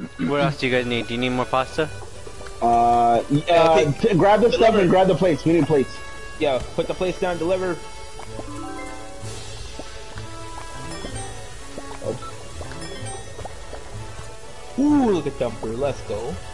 What else do you guys need? Do you need more pasta? Grab the stuff and grab the plates. We need plates. Yeah, put the plates down, deliver. Ooh, look at Thumper, let's go.